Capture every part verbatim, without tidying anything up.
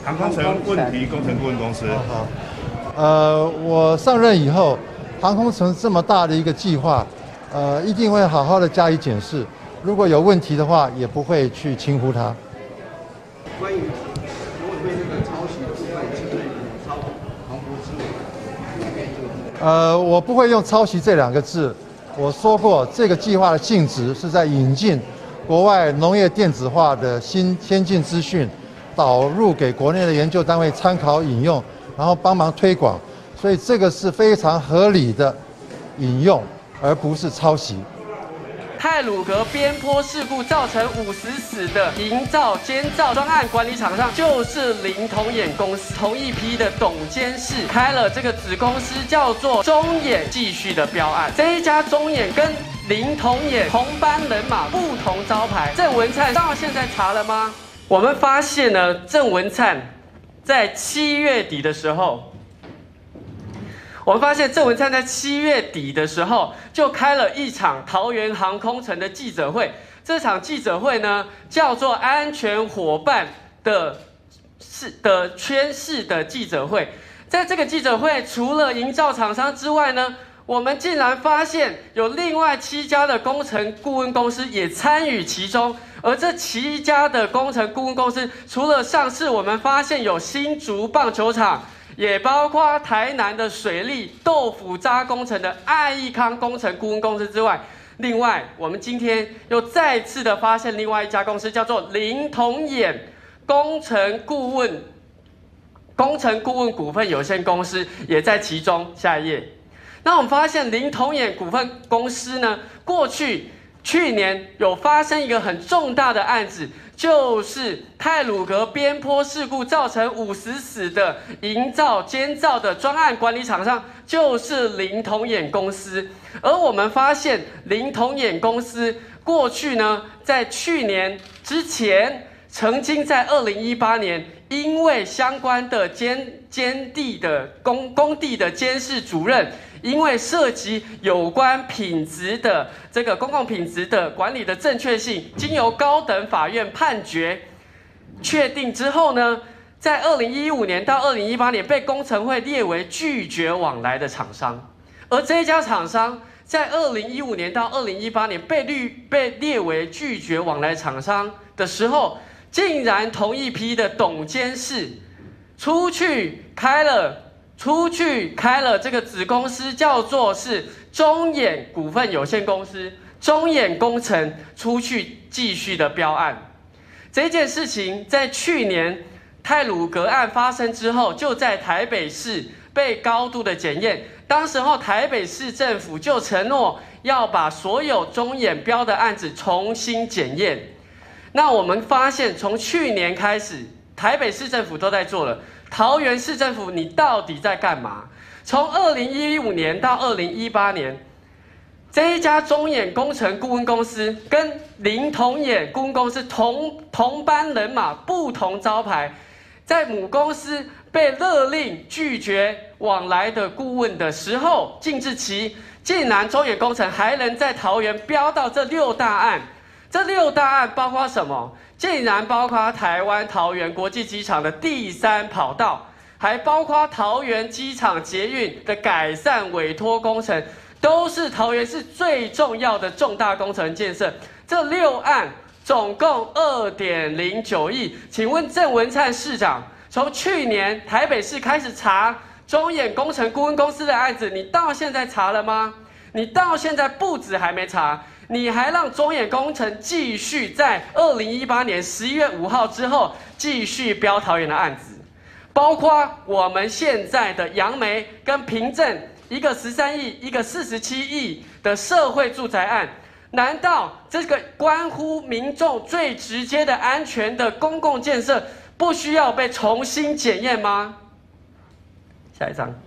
航空城问题工程顾问公司。 好好，呃，我上任以后，航空城这么大的一个计划，呃，一定会好好的加以检视。如果有问题的话，也不会去轻忽它。 关于如果对这个抄袭的部分，是不是有抄航博之类的？ 呃，我不会用抄袭这两个字。我说过，这个计划的性质是在引进国外农业电子化的新先进资讯，导入给国内的研究单位参考引用，然后帮忙推广，所以这个是非常合理的引用，而不是抄袭。 太鲁阁边坡事故造成五十死的营造监造专案管理厂商就是林同衍公司，同一批的董监事开了这个子公司叫做中衍，继续的标案。这一家中衍跟林同衍同班人马，不同招牌。郑文灿到现在查了吗？我们发现呢，郑文灿在七月底的时候。我们发现郑文灿在七月底的时候就开了一场桃园航空城的记者会。这场记者会呢，叫做安全伙伴的是的宣誓的记者会。在这个记者会，除了营造厂商之外呢，我们竟然发现有另外七家的工程顾问公司也参与其中。而这七家的工程顾问公司，除了上市，我们发现有新竹棒球场。也包括台南的水利豆腐渣工程的爱益康工程顾问公司之外，另外我们今天又再次的发现另外一家公司，叫做林同衍工程顾问工程顾问股份有限公司也在其中。下一页，那我们发现林同衍股份公司呢，过去去年有发生一个很重大的案子。就是太鲁阁边坡事故造成五十死的营造监造的专案管理厂商，就是林同衍公司。而我们发现林同衍公司过去呢，在去年之前，曾经在二零一八年，因为相关的监监地的工工地的监视主任。因为涉及有关品质的这个公共品质的管理的正确性，经由高等法院判决确定之后呢，在二零一五年到二零一八年被工程会列为拒绝往来的厂商，而这一家厂商在二零一五年到二零一八年被律被列为拒绝往来厂商的时候，竟然同一批的董监事出去开了。出去开了这个子公司，叫做是中衍股份有限公司，中衍工程出去继续的标案。这件事情在去年太鲁阁案发生之后，就在台北市被高度的检验。当时候台北市政府就承诺要把所有中衍标的案子重新检验。那我们发现，从去年开始，台北市政府都在做了。桃园市政府，你到底在干嘛？从二零一五年到二零一八年，这一家中衍工程顾问公司跟林同衍顾问公司同同班人马，不同招牌，在母公司被勒令拒绝往来的顾问的时候，禁制期，竟然中衍工程还能在桃园标到这六大案。这六大案包括什么？竟然包括台湾桃园国际机场的第三跑道，还包括桃园机场捷运的改善委托工程，都是桃园市最重要的重大工程建设。这六案总共 二点零九亿。请问郑文灿市长，从去年台北市开始查中衍工程顾问公司的案子，你到现在查了吗？你到现在不止还没查。你还让中衍工程继续在二零一八年十一月五号之后继续标桃园的案子，包括我们现在的杨梅跟平镇一个十三亿、一个四十七亿的社会住宅案，难道这个关乎民众最直接的安全的公共建设不需要被重新检验吗？下一张。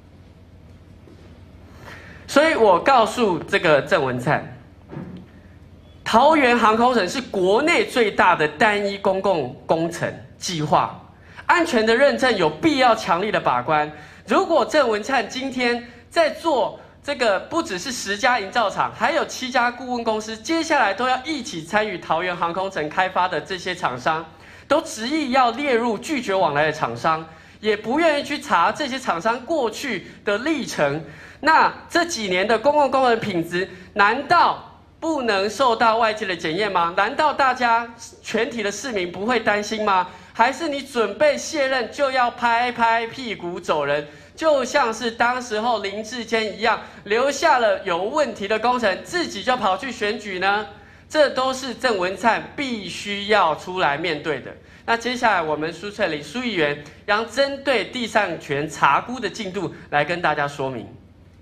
所以我告诉这个郑文灿。桃园航空城是国内最大的单一公共工程计划，安全的认证有必要强力的把关。如果郑文灿今天在做这个，不只是十家营造厂，还有七家顾问公司，接下来都要一起参与桃园航空城开发的这些厂商， 都执意要列入拒绝往来的厂商，也不愿意去查这些厂商过去的历程。那这几年的公共工程品质，难道不能受到外界的检验吗？难道大家全体的市民不会担心吗？还是你准备卸任就要拍拍屁股走人？就像是当时候林志坚一样，留下了有问题的工程，自己就跑去选举呢？这都是郑文灿必须要出来面对的。那接下来我们苏翠玲苏议员将针对地上权查估的进度来跟大家说明。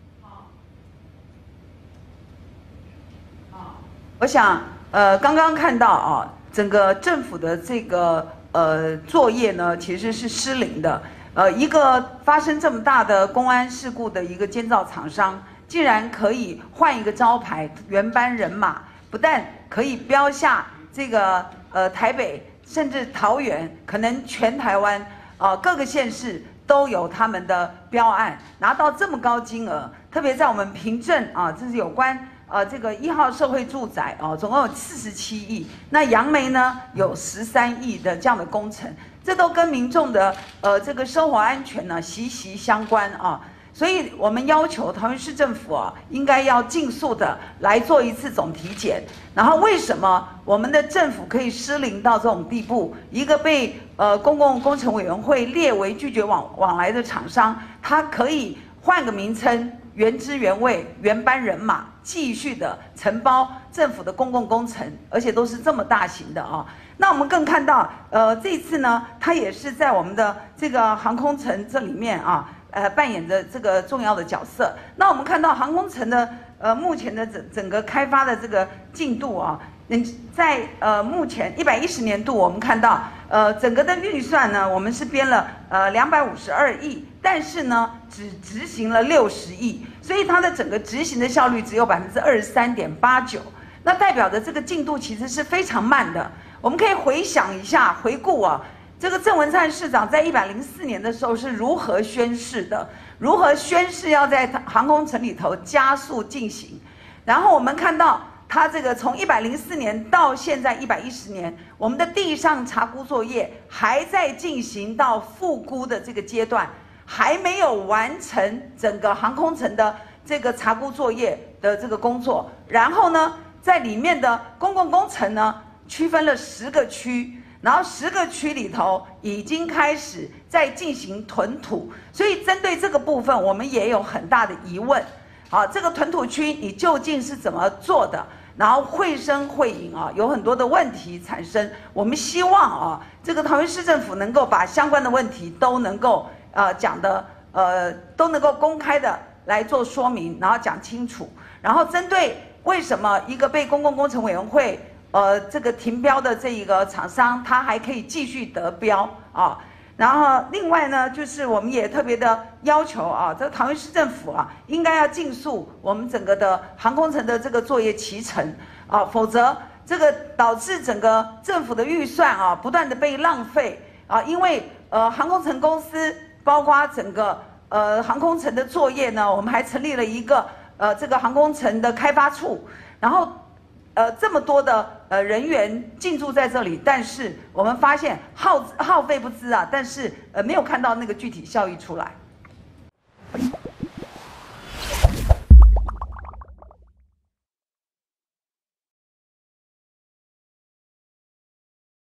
我想，呃，刚刚看到啊，整个政府的这个呃作业呢，其实是失灵的。呃，一个发生这么大的公安事故的一个监造厂商，竟然可以换一个招牌，原班人马，不但可以标下这个呃台北，甚至桃园，可能全台湾啊、呃、各个县市都有他们的标案，拿到这么高金额，特别在我们平镇啊，这是有关。呃，这个一号社会住宅哦，总共有四十七亿，那杨梅呢有十三亿的这样的工程，这都跟民众的呃这个生活安全呢息息相关啊，所以我们要求桃园市政府啊，应该要尽速的来做一次总体检，然后为什么我们的政府可以失灵到这种地步？一个被呃公共工程委员会列为拒绝往往来的厂商，它可以换个名称，原汁原味，原班人马。继续的承包政府的公共工程，而且都是这么大型的啊。那我们更看到，呃，这次呢，它也是在我们的这个航空城这里面啊，呃，扮演着这个重要的角色。那我们看到航空城的呃目前的整整个开发的这个进度啊，嗯，在呃目前一百一十年度，我们看到呃整个的预算呢，我们是编了呃两百五十二亿，但是呢，只执行了六十亿。所以它的整个执行的效率只有百分之二十三点八九，那代表着这个进度其实是非常慢的。我们可以回想一下，回顾啊，这个郑文灿市长在一百零四年的时候是如何宣誓的，如何宣誓要在航空城里头加速进行。然后我们看到他这个从一百零四年到现在一百一十年，我们的地上查估作业还在进行到复估的这个阶段。还没有完成整个航空城的这个查估作业的这个工作，然后呢，在里面的公共工程呢，区分了十个区，然后十个区里头已经开始在进行囤土，所以针对这个部分，我们也有很大的疑问。好，这个囤土区你究竟是怎么做的？然后绘声绘影啊，有很多的问题产生。我们希望啊，这个桃园市政府能够把相关的问题都能够。呃，讲的呃都能够公开的来做说明，然后讲清楚，然后针对为什么一个被公共工程委员会呃这个停标的这一个厂商，他还可以继续得标啊？然后另外呢，就是我们也特别的要求啊，这个桃园市政府啊，应该要尽速我们整个的航空城的这个作业期程啊，否则这个导致整个政府的预算啊不断的被浪费啊，因为呃航空城公司。包括整个呃航空城的作业呢，我们还成立了一个呃这个航空城的开发处，然后呃这么多的呃人员进驻在这里，但是我们发现耗耗费不赀啊，但是呃没有看到那个具体效益出来。